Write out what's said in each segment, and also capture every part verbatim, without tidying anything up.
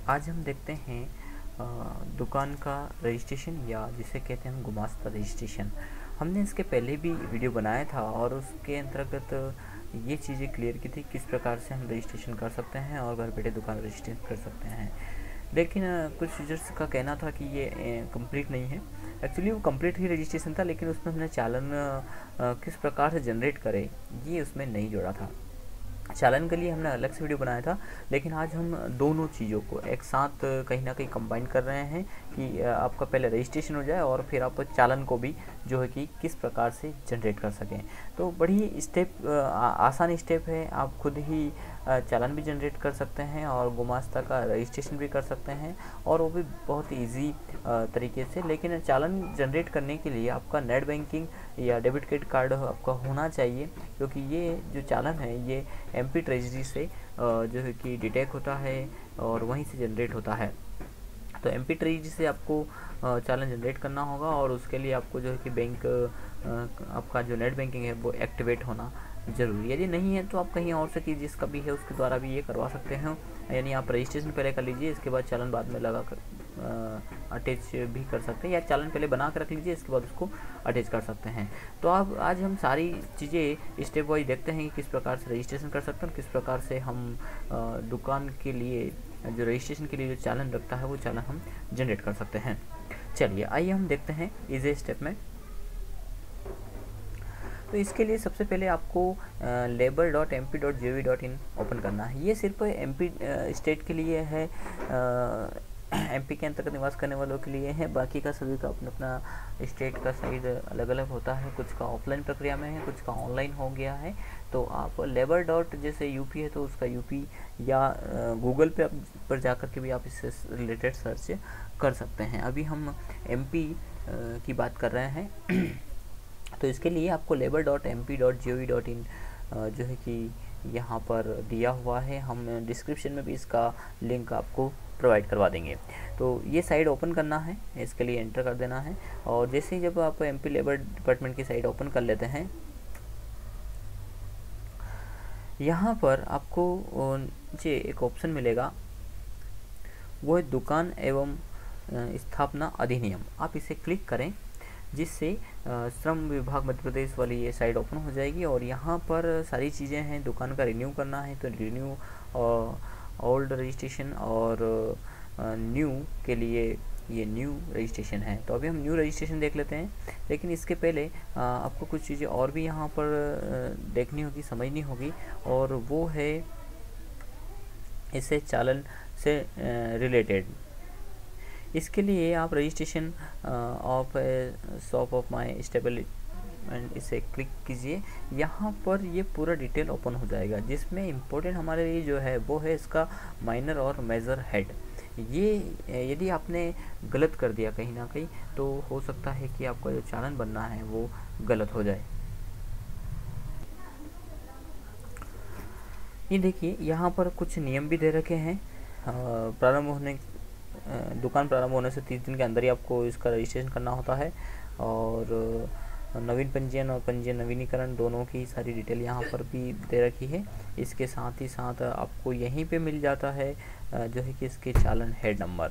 आज हम देखते हैं अ, दुकान का रजिस्ट्रेशन या जिसे कहते हैं हम गुमास्ता रजिस्ट्रेशन। हमने इसके पहले भी वीडियो बनाया था और उसके अंतर्गत ये चीज़ें क्लियर की थी किस प्रकार से हम रजिस्ट्रेशन कर सकते हैं और घर बैठे दुकान रजिस्ट्रेशन कर सकते हैं। लेकिन अ, कुछ यूजर्स का कहना था कि ये कंप्लीट नहीं है। एक्चुअली वो कंप्लीट ही रजिस्ट्रेशन था, लेकिन उसमें हमने चालान अ, किस प्रकार से जनरेट करे ये उसमें नहीं जोड़ा था। चालान के लिए हमने अलग से वीडियो बनाया था, लेकिन आज हम दोनों चीज़ों को एक साथ कहीं ना कहीं कंबाइन कर रहे हैं कि आपका पहले रजिस्ट्रेशन हो जाए और फिर आप चालान को भी जो है कि किस प्रकार से जनरेट कर सकें। तो बड़ी स्टेप आसान स्टेप है, आप खुद ही चालान भी जनरेट कर सकते हैं और गुमास्ता का रजिस्ट्रेशन भी कर सकते हैं, और वो भी बहुत ईजी तरीके से। लेकिन चालान जनरेट करने के लिए आपका नेट बैंकिंग या डेबिट क्रेडिट कार्ड आपका होना चाहिए, क्योंकि ये जो चालान है ये एमपी ट्रेजरी से जो है कि डिटेक्ट होता है और वहीं से जनरेट होता है। तो एमपी ट्रेजरी से आपको चालान जनरेट करना होगा और उसके लिए आपको जो है कि बैंक आपका जो नेट बैंकिंग है वो एक्टिवेट होना ज़रूरी है। यदि नहीं है तो आप कहीं और से कीजिए, जिसका भी है उसके द्वारा भी ये करवा सकते हैं। यानी आप रजिस्ट्रेशन पहले कर लीजिए, इसके बाद चालान बाद में लगा कर अटैच भी कर सकते हैं, या चालान पहले बना कर रख लीजिए, इसके बाद उसको अटैच कर सकते हैं। तो अब आज हम सारी चीज़ें स्टेप वाइज देखते हैं कि किस प्रकार से रजिस्ट्रेशन कर सकते हैं, किस प्रकार से हम दुकान के लिए जो रजिस्ट्रेशन के लिए जो चालान रखता है वो चालान हम जनरेट कर सकते हैं। चलिए आइए हम देखते हैं इजी स्टेप में। तो इसके लिए सबसे पहले आपको labour dot M P dot G O V dot in open करना है। ये सिर्फ एम पी स्टेट के लिए है, एमपी के अंतर्गत निवास करने वालों के लिए है। बाकी का सभी का अपना अपना स्टेट का साइड अलग अलग होता है, कुछ का ऑफलाइन प्रक्रिया में है, कुछ का ऑनलाइन हो गया है। तो आप लेबर डॉट जैसे यूपी है तो उसका यूपी या गूगल पे पर जाकर के भी आप इससे रिलेटेड सर्च कर सकते हैं। अभी हम एमपी की बात कर रहे हैं तो इसके लिए आपको labour dot M P dot G O V dot in जो है कि यहाँ पर दिया हुआ है। हम डिस्क्रिप्शन में भी इसका लिंक आपको प्रोवाइड करवा देंगे। तो ये साइट ओपन करना है, इसके लिए एंटर कर देना है। और जैसे ही जब आप एमपी लेबर डिपार्टमेंट की साइट ओपन कर लेते हैं, यहाँ पर आपको नीचे एक ऑप्शन मिलेगा, वो है दुकान एवं स्थापना अधिनियम। आप इसे क्लिक करें, जिससे श्रम विभाग मध्य प्रदेश वाली ये साइट ओपन हो जाएगी। और यहाँ पर सारी चीज़ें हैं। दुकान का रिन्यू करना है तो रिन्यू, ओल्ड रजिस्ट्रेशन और न्यू के लिए ये न्यू रजिस्ट्रेशन है। तो अभी हम न्यू रजिस्ट्रेशन देख लेते हैं, लेकिन इसके पहले आ, आपको कुछ चीज़ें और भी यहाँ पर देखनी होगी, समझनी होगी, और वो है इससे चालान से रिलेटेड। इसके लिए आप registration of shop of my stable and इसे क्लिक कीजिए। यहाँ पर ये पूरा डिटेल ओपन हो जाएगा, जिसमें इम्पोर्टेंट हमारे लिए जो है वो है इसका माइनर और मेजर हेड। ये यदि आपने गलत कर दिया कहीं ना कहीं तो हो सकता है कि आपका जो चालान बनना है वो गलत हो जाए। ये देखिए यहाँ पर कुछ नियम भी दे रखे हैं। प्रारंभ होने दुकान प्रारंभ होने से तीस दिन के अंदर ही आपको इसका रजिस्ट्रेशन करना होता है, और नवीन पंजीयन और पंजीयन नवीनीकरण दोनों की सारी डिटेल यहाँ पर भी दे रखी है। इसके साथ ही साथ आपको यहीं पे मिल जाता है जो है कि इसके चालान हेड नंबर।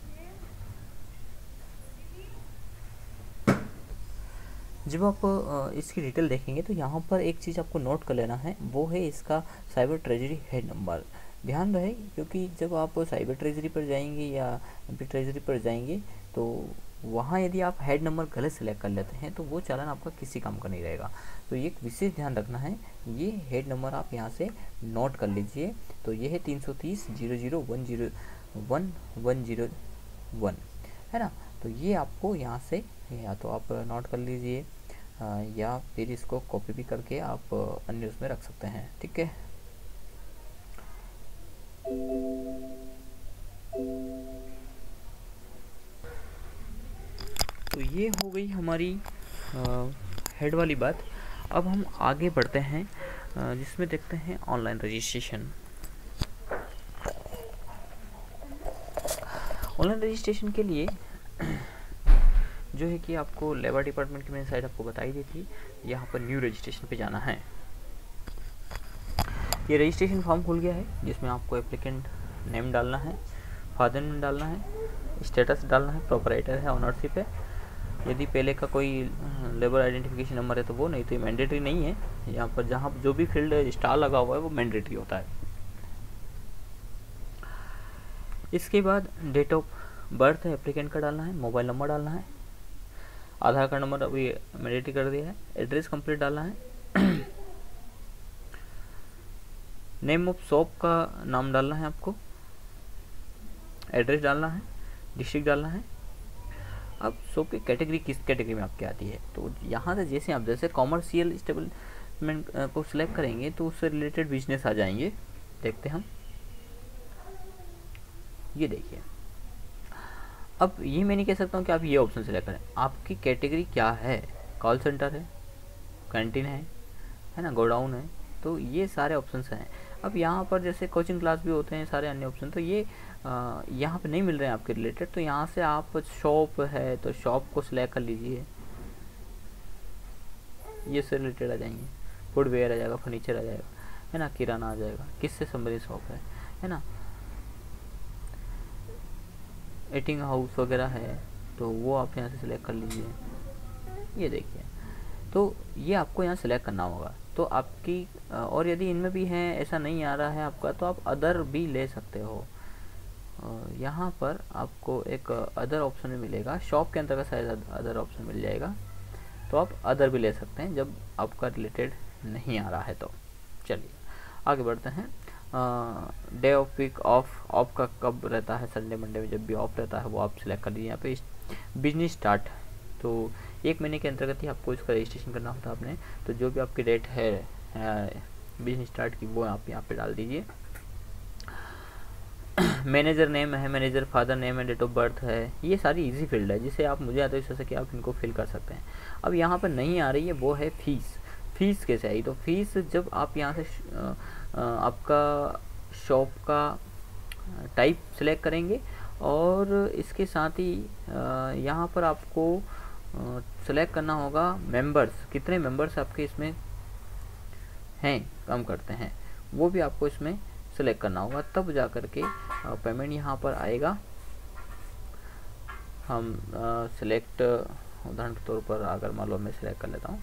जब आप इसकी डिटेल देखेंगे तो यहाँ पर एक चीज़ आपको नोट कर लेना है, वो है इसका साइबर ट्रेजरी हेड नंबर। ध्यान रहे, क्योंकि जब आप साइबर ट्रेजरी पर जाएंगे या एमपी ट्रेजरी पर जाएंगे तो वहाँ यदि आप हेड नंबर गलत सेलेक्ट कर लेते हैं तो वो चालान आपका किसी काम का नहीं रहेगा। तो ये एक विशेष ध्यान रखना है, ये हेड नंबर आप यहाँ से नोट कर लीजिए। तो ये है तीन सौ तीस zero zero one zero one one zero one, है ना। तो ये आपको यहाँ से या तो आप नोट कर लीजिए या फिर इसको कॉपी भी करके आप अन्य उसमें रख सकते हैं, ठीक है। तो ये हो गई हमारी हेड वाली बात। अब हम आगे बढ़ते हैं, जिसमें देखते हैं ऑनलाइन रजिस्ट्रेशन। ऑनलाइन रजिस्ट्रेशन के लिए जो है कि आपको लेबर डिपार्टमेंट की मैंने साइट आपको बताई दी थी, यहाँ पर न्यू रजिस्ट्रेशन पे जाना है। ये रजिस्ट्रेशन फॉर्म खुल गया है, जिसमें आपको एप्लीकेंट नेम डालना है फादर नेम डालना है, स्टेटस डालना है, प्रोपराइटर है, ओनरशिप है, यदि पहले का कोई लेबर आइडेंटिफिकेशन नंबर है तो वो, नहीं तो ये मैंडेटरी नहीं है। यहाँ पर जहाँ जो भी फील्ड स्टार लगा हुआ है वो मैंडेटरी होता है। इसके बाद डेट ऑफ बर्थ है एप्लीकेंट का डालना है, मोबाइल नंबर डालना है, आधार कार्ड नंबर अभी मैंडेटरी कर दिया है, एड्रेस कंप्लीट डालना है, नेम ऑफ शॉप का नाम डालना है आपको, एड्रेस डालना है, डिस्ट्रिक्ट डालना है। अब शॉप की कैटेगरी किस कैटेगरी में आपकी आती है, तो यहाँ से जैसे आप जैसे कॉमर्शियल इस्टेब्लिशमेंट को सिलेक्ट करेंगे तो उससे रिलेटेड बिजनेस आ जाएंगे। देखते हैं हम, ये देखिए। अब ये मैं नहीं कह सकता हूँ कि आप ये ऑप्शन सिलेक्ट करें, आपकी कैटेगरी क्या है, कॉल सेंटर है, कैंटीन है है ना, गोडाउन है, तो ये सारे ऑप्शंस हैं। अब यहाँ पर जैसे कोचिंग क्लास भी होते हैं, सारे अन्य ऑप्शन, तो ये आ, यहाँ पे नहीं मिल रहे हैं आपके रिलेटेड, तो यहाँ से आप शॉप है तो शॉप को सिलेक्ट कर लीजिए, ये से रिलेटेड आ जाएंगे, फुटवेयर आ जाएगा, फर्नीचर आ जाएगा, है ना, किराना आ जाएगा, किससे संबंधित शॉप है है ना, ईटिंग हाउस वगैरह है तो वो आप यहाँ से सिलेक्ट कर लीजिए। ये देखिए, तो ये आपको यहाँ सिलेक्ट करना होगा। तो आपकी और यदि इनमें भी है ऐसा नहीं आ रहा है आपका, तो आप अदर भी ले सकते हो। यहाँ पर आपको एक अदर ऑप्शन भी मिलेगा, शॉप के अंतर्गत शायद अदर ऑप्शन मिल जाएगा, तो आप अदर भी ले सकते हैं जब आपका रिलेटेड नहीं आ रहा है तो। चलिए आगे बढ़ते हैं। Day of week off, off का कब रहता है, संडे मंडे में जब भी ऑफ रहता है वो आप सिलेक्ट कर लीजिए। यहाँ पे बिजनेस स्टार्ट, तो एक महीने के अंतर्गत ही आपको इसका रजिस्ट्रेशन करना होता है आपने, तो जो भी आपकी डेट है बिजनेस स्टार्ट की वो आप यहाँ पे डाल दीजिए। मैनेजर नेम है, मैनेजर फादर नेम है, डेट ऑफ बर्थ है, ये सारी इजी फील्ड है जिसे आप मुझे आता है जैसे कि आप इनको फिल कर सकते हैं। अब यहाँ पर नहीं आ रही है वो है फीस। फीस कैसे आई, तो फीस जब आप यहाँ से आपका शॉप का टाइप सेलेक्ट करेंगे और इसके साथ ही यहाँ पर आपको सेलेक्ट करना होगा मेंबर्स, कितने मेंबर्स आपके इसमें हैं काम करते हैं, वो भी आपको इसमें सेलेक्ट करना होगा, तब जा कर के पेमेंट यहाँ पर आएगा। हम सेलेक्ट उदाहरण के तौर पर अगर मान लो मैं सेलेक्ट कर लेता हूँ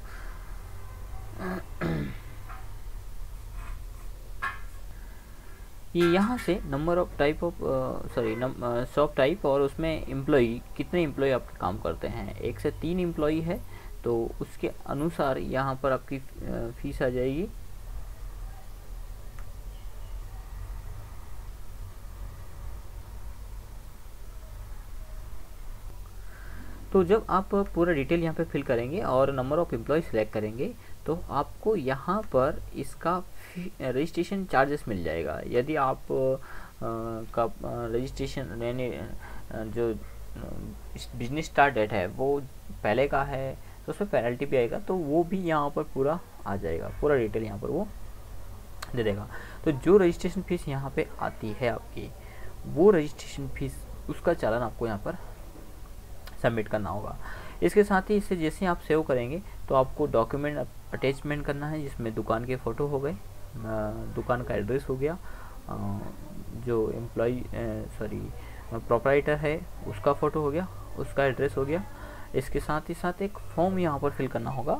ये यहाँ से number of type of sorry shop type और उसमें एम्प्लॉई, कितने एम्प्लॉई आपके काम करते हैं, एक से तीन एम्प्लॉई है तो उसके अनुसार यहाँ पर आपकी फीस आ जाएगी। तो जब आप पूरा डिटेल यहाँ पे फिल करेंगे और नंबर ऑफ एम्प्लॉय सेलेक्ट करेंगे तो आपको यहाँ पर इसका रजिस्ट्रेशन चार्जेस मिल जाएगा। यदि आप आ, का रजिस्ट्रेशन यानी जो बिजनेस स्टार्ट डेट है वो पहले का है तो उसमें पेनल्टी भी आएगा, तो वो भी यहाँ पर पूरा आ जाएगा, पूरा डिटेल यहाँ पर वो दे देगा। तो जो रजिस्ट्रेशन फीस यहाँ पे आती है आपकी, वो रजिस्ट्रेशन फीस उसका चालान आपको यहाँ पर सबमिट करना होगा। इसके साथ ही इसे जैसे आप सेव करेंगे तो आपको डॉक्यूमेंट अटैचमेंट करना है, जिसमें दुकान के फ़ोटो हो गए, दुकान का एड्रेस हो गया, जो एम्प्लॉय सॉरी प्रोपराइटर है उसका फ़ोटो हो गया, उसका एड्रेस हो गया। इसके साथ ही साथ एक फॉर्म यहाँ पर फिल करना होगा,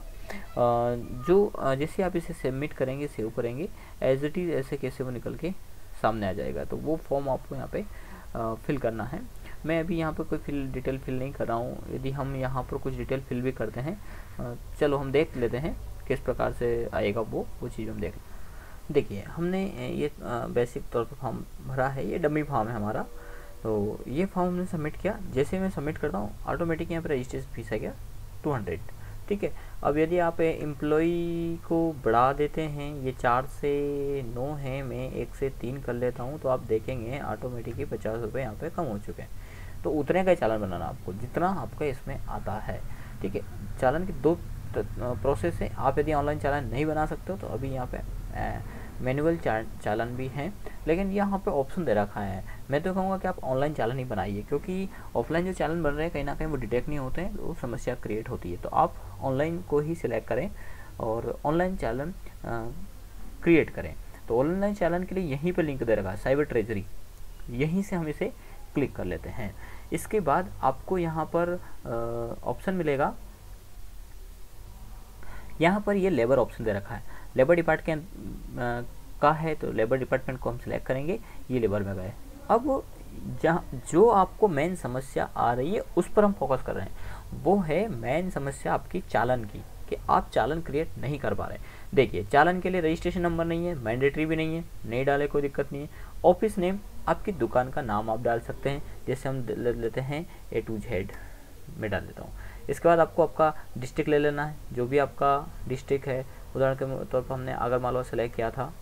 जो जैसे आप इसे सबमिट करेंगे, सेव करेंगे, एज इट इज़ ऐसे कैसे वो निकल के सामने आ जाएगा, तो वो फॉर्म आपको यहाँ पे फिल करना है। मैं अभी यहाँ पर कोई फिल डिटेल फिल नहीं कर रहा हूँ, यदि हम यहाँ पर कुछ डिटेल फिल भी करते हैं, चलो हम देख लेते हैं किस प्रकार से आएगा वो वो चीज़ हम देख। देखिए हमने ये बेसिक तौर पर फॉर्म भरा है, ये डमी फॉर्म है हमारा, तो ये फॉर्म हमने सबमिट किया। जैसे मैं सबमिट करता हूँ ऑटोमेटिक यहाँ पर रजिस्ट्रेशन फीस है क्या टू हंड्रेड, ठीक है। अब यदि आप एम्प्लॉई को बढ़ा देते हैं, ये चार से नौ है, मैं एक से तीन कर लेता हूँ, तो आप देखेंगे ऑटोमेटिकली पचास रुपये यहाँ पे कम हो चुके हैं। तो उतने का चालान बनाना आपको जितना आपका इसमें आता है, ठीक है। चालान की दो प्रोसेस है, आप यदि ऑनलाइन चालान नहीं बना सकते हो तो अभी यहाँ पे मैनुअल चा, चालान भी हैं, लेकिन यहाँ पे ऑप्शन दे रखा है। मैं तो कहूँगा कि आप ऑनलाइन चालान ही बनाइए, क्योंकि ऑफलाइन जो चालान बन रहे हैं कहीं ना कहीं वो डिटेक्ट नहीं होते हैं, तो समस्या क्रिएट होती है। तो आप ऑनलाइन को ही सिलेक्ट करें और ऑनलाइन चालान क्रिएट करें। तो ऑनलाइन चालान के लिए यहीं पर लिंक दे रखा है साइबर ट्रेजरी, यहीं से हम इसे क्लिक कर लेते हैं। इसके बाद आपको यहाँ पर ऑप्शन मिलेगा, यहाँ पर ये लेबर ऑप्शन दे रखा है, लेबर डिपार्टमेंट का है तो लेबर डिपार्टमेंट को हम सिलेक्ट करेंगे, ये लेबर में गए। अब जहाँ जो आपको मेन समस्या आ रही है उस पर हम फोकस कर रहे हैं, वो है मेन समस्या आपकी चालन की, कि आप चालन क्रिएट नहीं कर पा रहे। देखिए चालन के लिए रजिस्ट्रेशन नंबर नहीं है, मैंडेटरी भी नहीं है, नहीं डाले कोई दिक्कत नहीं है। ऑफिस नेम आपकी दुकान का नाम आप डाल सकते हैं, जैसे हम ले लेते हैं ए टू जेड में डाल देता हूँ। इसके बाद आपको आपका डिस्ट्रिक्ट ले लेना है, जो भी आपका डिस्ट्रिक्ट है। उदाहरण के तौर पर हमने आगरमालवा सेलेक्ट किया था,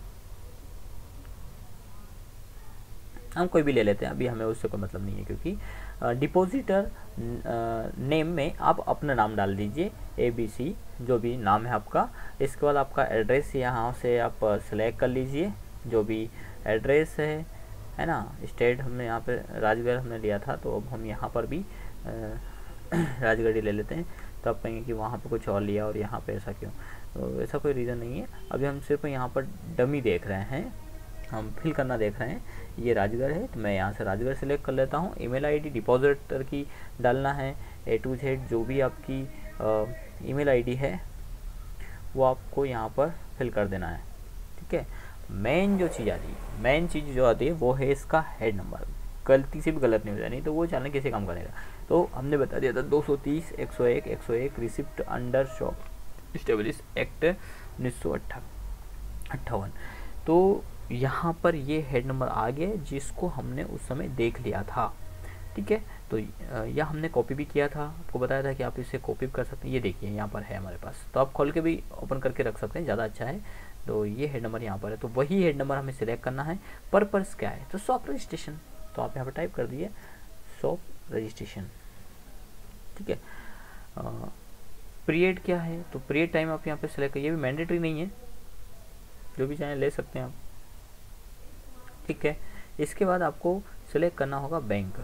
हम कोई भी ले लेते हैं, अभी हमें उससे कोई मतलब नहीं है, क्योंकि डिपॉजिटर नेम में आप अपना नाम डाल दीजिए, ए बी सी जो भी नाम है आपका। इसके बाद आपका एड्रेस यहाँ से आप सेलेक्ट कर लीजिए, जो भी एड्रेस है है ना। स्टेट हमने यहाँ पे राजगढ़ हमने लिया था, तो अब हम यहाँ पर भी राजगढ़ ही ले लेते हैं। तो आप कहेंगे कि वहाँ पे कुछ और लिया और यहाँ पे ऐसा क्यों, तो ऐसा कोई रीज़न नहीं है। अभी हम सिर्फ यहाँ पर डमी देख रहे हैं, हम फिल करना देख रहे हैं। ये राजगढ़ है तो मैं यहाँ से राजगढ़ सेलेक्ट कर लेता हूँ। ईमेल आईडी डिपॉजिटर की डालना है, ए टू जेड जो भी आपकी ईमेल आईडी है वो आपको यहाँ पर फिल कर देना है, ठीक है। मेन जो चीज़ आती है, मेन चीज़ जो आती है वो है इसका हेड नंबर। गलती से भी गलत नहीं हो जाए, नहीं तो वो चालन कैसे काम करेगा। तो हमने बता दिया था दो सौ तीस एक सौ एक एक सौ एक receipt under shop establish act उन्नीस सौ अट्ठावन। तो यहाँ पर ये हेड नंबर आ गया जिसको हमने उस समय देख लिया था, ठीक है। तो यह हमने कॉपी भी किया था, आपको बताया था कि आप इसे कॉपी कर सकते हैं। ये देखिए यहाँ पर है हमारे पास, तो आप खोल के भी ओपन करके रख सकते हैं, ज़्यादा अच्छा है। तो ये हेड नंबर यहाँ पर है, तो वही हेड नंबर हमें सिलेक्ट करना है। पर्पस क्या है, तो शॉप रजिस्ट्रेशन, तो आप यहाँ पर टाइप कर दिए शॉप रजिस्ट्रेशन, ठीक है। पीरियड क्या है, तो पीरियड टाइम आप यहाँ पे सिलेक्ट करिए, ये भी मैंडेटरी नहीं है, जो भी चाहें ले सकते हैं आप, ठीक है। इसके बाद आपको सिलेक्ट करना होगा बैंक,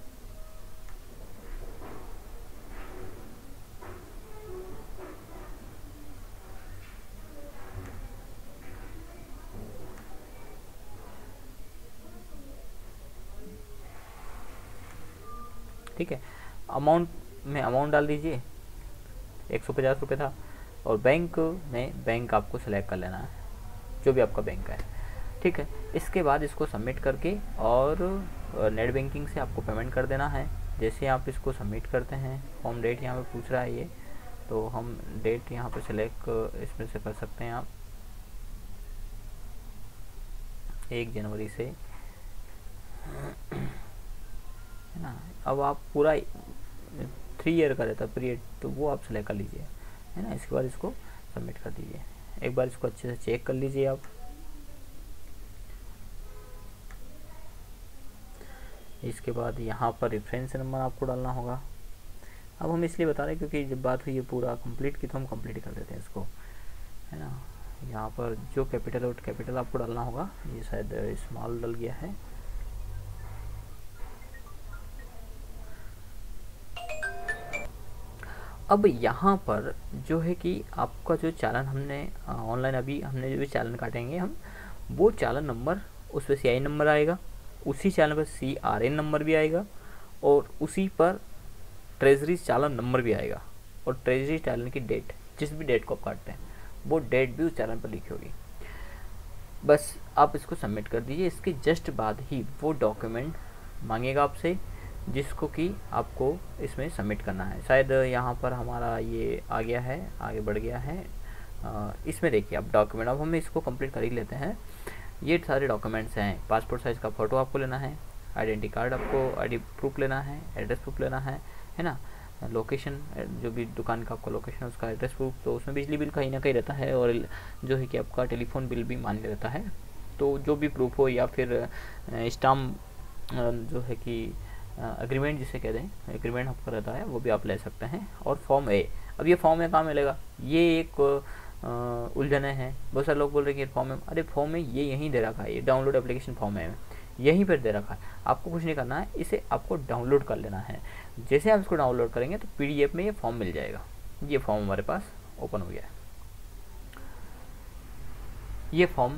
ठीक है। अमाउंट में अमाउंट डाल दीजिए, एक सौ पचास रुपये था। और बैंक में बैंक आपको सेलेक्ट कर लेना है, जो भी आपका बैंक है, ठीक है। इसके बाद इसको सबमिट करके और नेट बैंकिंग से आपको पेमेंट कर देना है। जैसे आप इसको सबमिट करते हैं, फॉर्म डेट यहाँ पे पूछ रहा है ये, तो हम डेट यहाँ पे सेलेक्ट इसमें से कर सकते हैं आप, एक जनवरी से, है ना। अब आप पूरा थ्री ईयर का रहता पीरियड, तो वो आप सेलेक्ट कर लीजिए, है ना। इसके बाद इसको सबमिट कर दीजिए। एक बार इसको अच्छे से चेक कर लीजिए आप। इसके बाद यहाँ पर रेफरेंस नंबर आपको डालना होगा। अब हम इसलिए बता रहे हैं क्योंकि जब बात हुई है पूरा कंप्लीट की, तो हम कंप्लीट कर देते हैं इसको, है ना। यहाँ पर जो कैपिटल और कैपिटल आपको डालना होगा, ये शायद स्मॉल डल गया है। अब यहाँ पर जो है कि आपका जो चालान हमने ऑनलाइन अभी हमने जो भी चालान काटेंगे हम, वो चालान नंबर उस पर सी आई नंबर आएगा, उसी चालान पर सी आर एन नंबर भी आएगा, और उसी पर ट्रेजरी चालान नंबर भी आएगा, और ट्रेजरी चालान की डेट, जिस भी डेट को आप काटते हैं वो डेट भी उस चालान पर लिखी होगी। बस आप इसको सबमिट कर दीजिए। इसके जस्ट बाद ही वो डॉक्यूमेंट मांगेगा आपसे, जिसको कि आपको इसमें सबमिट करना है। शायद यहाँ पर हमारा ये आ गया है, आगे बढ़ गया है। आ, इसमें देखिए आप डॉक्यूमेंट, अब हम इसको कंप्लीट कर ही लेते हैं। ये सारे डॉक्यूमेंट्स हैं, पासपोर्ट साइज़ का फ़ोटो आपको लेना है, आइडेंटिटी कार्ड आपको आईडी प्रूफ लेना है, एड्रेस प्रूफ लेना है, है ना। लोकेशन, जो भी दुकान का आपका लोकेशन, उसका एड्रेस प्रूफ, तो उसमें बिजली बिल कहीं ना कहीं रहता है, और जो है कि आपका टेलीफोन बिल भी मान्य रहता है। तो जो भी प्रूफ हो, या फिर स्टाम्प जो है कि एग्रीमेंट जिसे कहते हैं, एग्रीमेंट आपका रहता है, वो भी आप ले सकते हैं। और फॉर्म ए, अब ये फॉर्म ए कहाँ मिलेगा, ये एक उलझने हैं। बहुत सारे लोग बोल रहे हैं कि फॉर्म में, अरे फॉर्म में ये यहीं दे रखा है, ये डाउनलोड एप्लीकेशन फॉर्म है, यहीं पर दे रखा है। आपको कुछ नहीं करना है, इसे आपको डाउनलोड कर लेना है। जैसे आप इसको डाउनलोड करेंगे तो पीडीएफ में ये फॉर्म मिल जाएगा। ये फॉर्म हमारे पास ओपन हो गया है। ये फॉर्म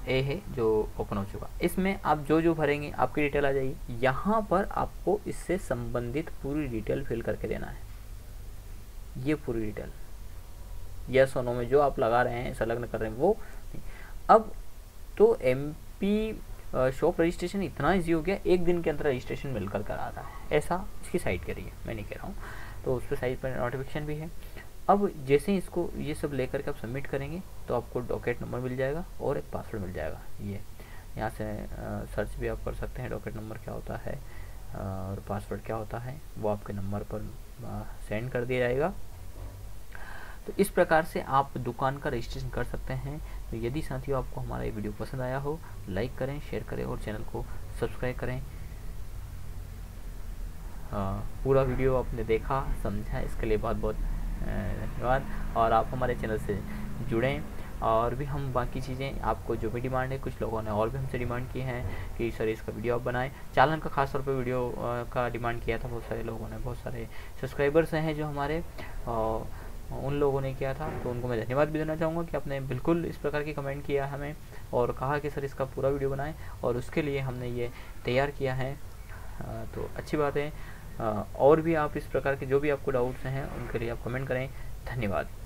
ए है जो ओपन हो चुका। इसमें आप जो जो भरेंगे आपकी डिटेल आ जाएगी। यहाँ पर आपको इससे संबंधित पूरी डिटेल फिल करके देना है, ये पूरी डिटेल यस और नो में जो आप लगा रहे हैं, संलग्न कर रहे हैं वो। अब तो एमपी शॉप रजिस्ट्रेशन इतना इजी हो गया, एक दिन के अंदर रजिस्ट्रेशन मिलकर कर आता है, ऐसा इसकी साइट करी है, मैं नहीं कह रहा हूँ। तो उस पर साइट पर नोटिफिकेशन भी है। अब जैसे ही इसको ये सब लेकर के आप सबमिट करेंगे तो आपको डॉकेट नंबर मिल जाएगा और एक पासवर्ड मिल जाएगा। ये यहाँ से आ, सर्च भी आप कर सकते हैं, डॉकेट नंबर क्या होता है और पासवर्ड क्या होता है, वो आपके नंबर पर सेंड कर दिया जाएगा। तो इस प्रकार से आप दुकान का रजिस्ट्रेशन कर सकते हैं। तो यदि साथियों आपको हमारा ये वीडियो पसंद आया हो, लाइक करें, शेयर करें और चैनल को सब्सक्राइब करें। आ, पूरा वीडियो आपने देखा, समझा, इसके लिए बहुत बहुत धन्यवाद। और आप हमारे चैनल से जुड़ें और भी हम बाकी चीज़ें आपको जो भी डिमांड है, कुछ लोगों ने और भी हमसे डिमांड की हैं कि सर इसका वीडियो आप बनाएं। चालन का खास तौर पे वीडियो का डिमांड किया था बहुत सारे लोगों ने, बहुत सारे सब्सक्राइबर्स हैं जो हमारे, और उन लोगों ने किया था, तो उनको मैं धन्यवाद भी देना चाहूँगा कि आपने बिल्कुल इस प्रकार की कमेंट किया हमें और कहा कि सर इसका पूरा वीडियो बनाएं, और उसके लिए हमने ये तैयार किया है। तो अच्छी बात है। और भी आप इस प्रकार के जो भी आपको डाउट्स हैं उनके लिए आप कमेंट करें। धन्यवाद।